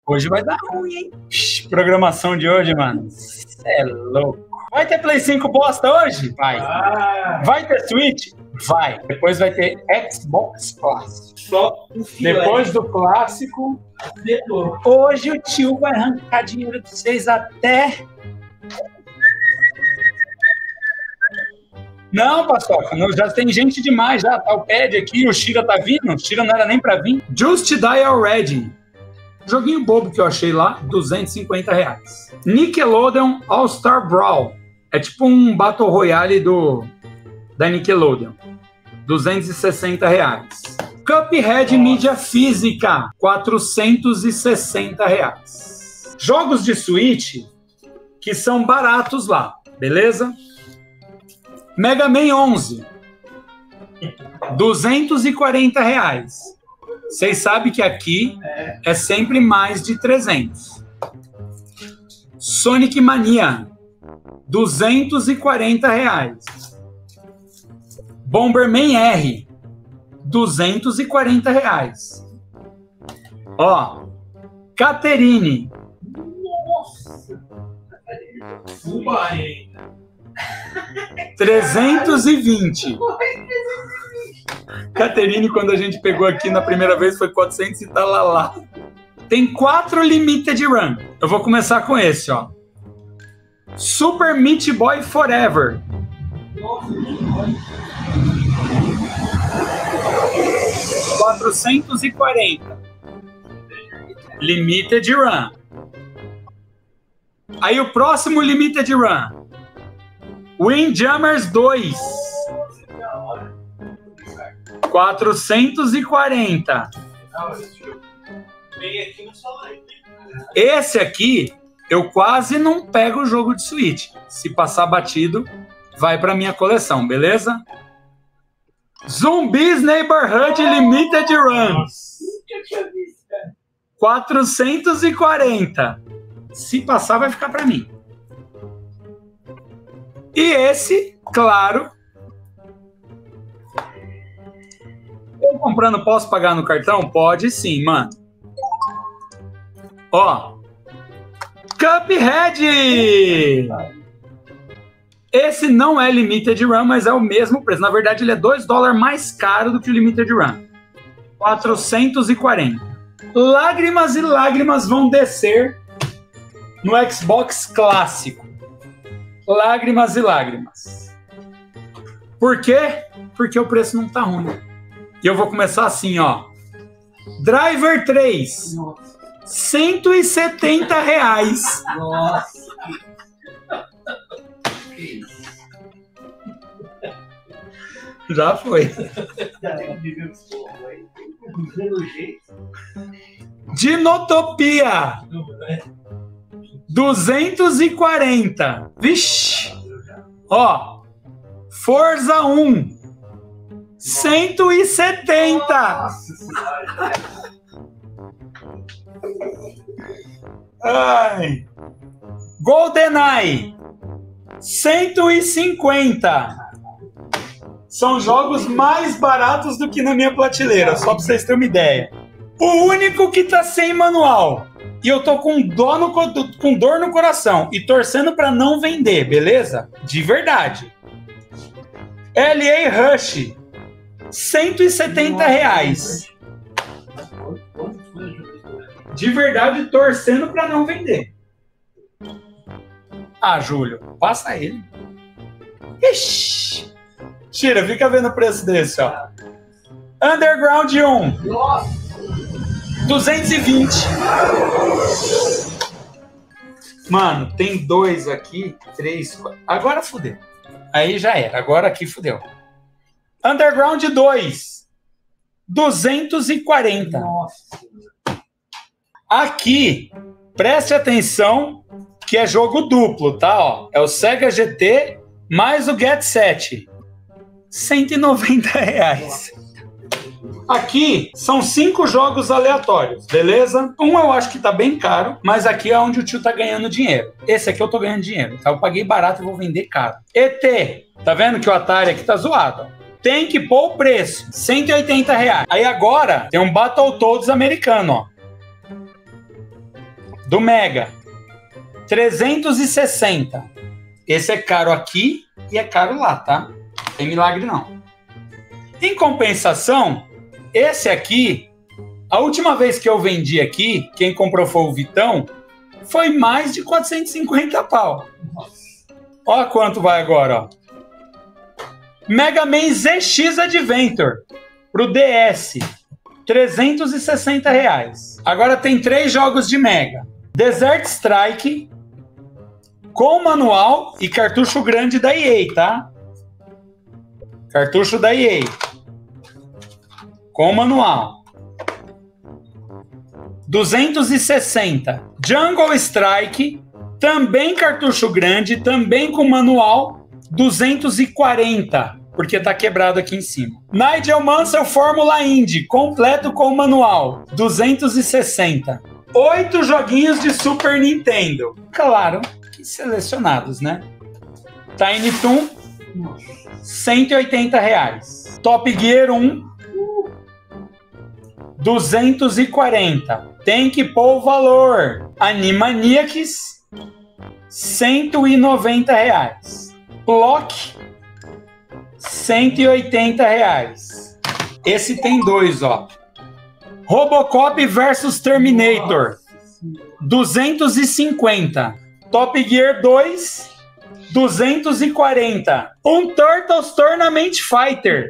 Hoje vai dar ruim, hein? Programação de hoje, mano. Cê é louco. Vai ter Play 5 bosta hoje? Vai. Vai ter Switch? Vai. Depois vai ter Xbox Clássico. Só depois do clássico. Hoje o tio vai arrancar dinheiro de vocês até... Não, Paçoca, já tem gente demais já. Tá o Pad aqui, o Shira tá vindo. O Shira não era nem pra vir. Just Die Already. Joguinho bobo que eu achei lá, R$250. Nickelodeon All-Star Brawl. É tipo um Battle Royale da Nickelodeon. R$260. Cuphead mídia física. R$460. Jogos de Switch que são baratos lá, beleza? Mega Man 11. R$240. Vocês sabem que aqui é sempre mais de 300. Sonic Mania. R$240. Bomberman R. R$240. Ó. Catherine. Nossa. 320. Catherine, quando a gente pegou aqui na primeira vez, foi 400 e tá lá. Tem 4 Limited Run. Eu vou começar com esse, ó. Super Meat Boy Forever. 440. Limited Run. Aí o próximo Limited Run. Windjammers 2. 440. Esse aqui, eu quase não pego o jogo de Switch. Se passar batido, vai para minha coleção, beleza? Zombies Neighborhood Limited Run. 440. Se passar, vai ficar para mim. E esse, claro... Eu comprando, posso pagar no cartão? Pode sim, mano. Ó. Cuphead! Esse não é Limited Run, mas é o mesmo preço. Na verdade, ele é $2 mais caro do que o Limited Run. 440. Lágrimas e lágrimas vão descer no Xbox Clássico. Lágrimas e lágrimas. Por quê? Porque o preço não tá ruim. E eu vou começar assim, ó. Driver 3. Nossa. R$170. Nossa. Já foi. Dinotopia. 240. Vixe. Ó. Forza 1. 170. Ai. GoldenEye. 150. São jogos mais baratos do que na minha prateleira, só pra vocês terem uma ideia. O único que tá sem manual. E eu tô com dor no coração e torcendo pra não vender, beleza? De verdade. LA Rush. R$170. De verdade, torcendo pra não vender. Ah, Júlio, passa ele. Ixi. Tira, fica vendo o preço desse, ó. Underground 1. Nossa. 220. Mano, tem 2 aqui, 3, 4. Agora fudeu. Aí já era. Agora aqui fudeu. Underground 2. 240. Nossa. Aqui, preste atenção que é jogo duplo, tá? Ó, é o Sega GT mais o Get Set. R$190. Aqui são 5 jogos aleatórios, beleza? Um eu acho que tá bem caro, mas aqui é onde o tio tá ganhando dinheiro. Esse aqui eu tô ganhando dinheiro, tá? Eu paguei barato e vou vender caro. ET, tá vendo que o Atari aqui tá zoado? Ó. Tem que pôr o preço, R$180. Aí agora tem um Battletoads americano, ó. do Mega, 360. Esse é caro aqui e é caro lá, tá? Não tem milagre não. Em compensação, esse aqui, a última vez que eu vendi aqui, quem comprou foi o Vitão, foi mais de 450 pau. Olha quanto vai agora, ó. Mega Man ZX Adventure pro DS, R$360. Agora tem 3 jogos de Mega. Desert Strike, com manual e cartucho grande da EA, tá? Cartucho da EA. Com manual. 260. Jungle Strike, também cartucho grande, também com manual, 240, porque tá quebrado aqui em cima. Nigel Mansell Fórmula Indy, completo com manual, 260. 8 joguinhos de Super Nintendo. Claro que selecionados, né? Tiny Toon, R$180. Top Gear 1, 240. Tem que pôr o valor. Animaniacs, R$190. Block, R$180. Esse tem 2, ó. Robocop vs Terminator, 250. Top Gear 2, 240. Um Turtles Tournament Fighter,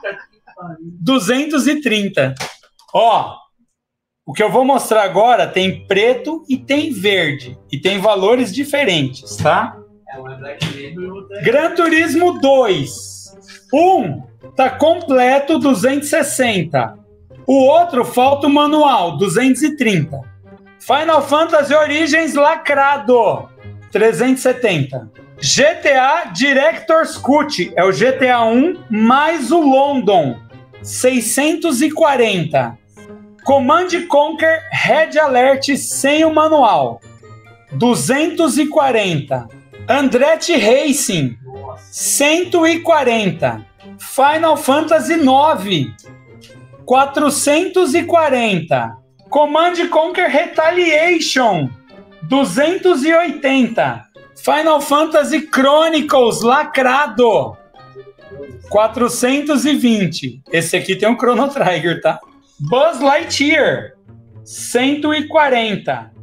230. Ó, o que eu vou mostrar agora tem preto e tem verde. E tem valores diferentes, tá? Gran Turismo 2. Um tá completo, 260. O outro falta o manual, 230. Final Fantasy Origins lacrado, 370. GTA Director's Cut, é o GTA 1 mais o London, 640. Command Conquer Red Alert sem o manual, 240. Andretti Racing, 140. Final Fantasy 9, 440. Command Conquer Retaliation, 280. Final Fantasy Chronicles lacrado, 420. Esse aqui tem um Chrono Trigger, tá? Buzz Lightyear, 140.